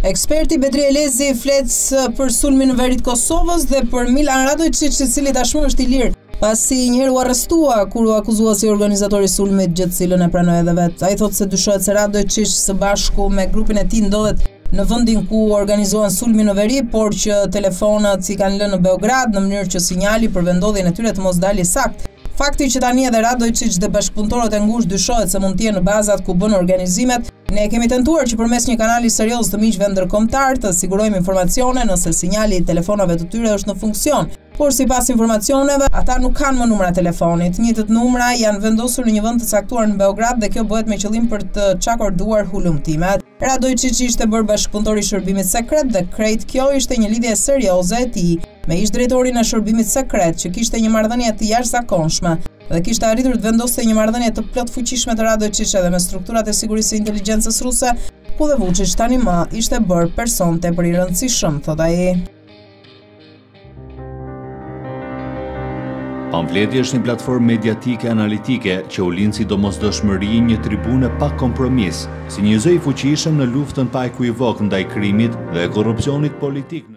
Eksperti Bedri Elezi flet për sulmin në veri të Kosovës dhe për Milan Radojčić, i cili tashmë është i lirë, pasi njëherë u arrestua kur u akuzua si organizatori i sulmit, gjë të cilën e pranoi edhe vet. Ai thotë se dyshohet se Radojčić së bashku me grupin e tij ndodhet në vendin ku organizuan sulmin në veri, por që telefonat i kanë lënë në Beograd në mënyrë që sinjali për vendodhjen e tyre të mos dalë sakt. Fakti që tani edhe Radojčić dhe bashkëpunëtorët e ngushtë dyshohet se mund të jenë në bazat ku bën organizimet, ne kemi tentuar që përmes një kanali serioz të miqve ndërkombëtar të sigurojmë informacione nëse sinjali i telefonave të tyre është në funksion. Por sipas informacioneve, ata nuk kanë më numra telefonit. Njëjtët numra janë vendosur në një vend të caktuar në Beograd dhe kjo bëhet me qëllim për të çakorduar hulumtimet. Radojčić ishte bërë bashkëpunëtor i shërbimit sekret dhe krejt kjo ishte një lidhje serioze e tij me ish-drejtorin e shërbimit sekret që kishte një marrëdhënie të jashtëzakonshme dhe kishte arritur të vendoste një marrëdhënie të plot fuqishme të Radojčić edhe me strukturat e sigurisë së inteligjencës ruse, ku dhe Vučić tani më ishte bërë person tepër i rëndësishëm, thot ai. Pamfleti është një platformë mediatike analitike që u lind si domosdoshmëri një tribune pa kompromis, si një zë i fuqishëm në luftën pa ekuivok ndaj krimit dhe korrupsionit politik.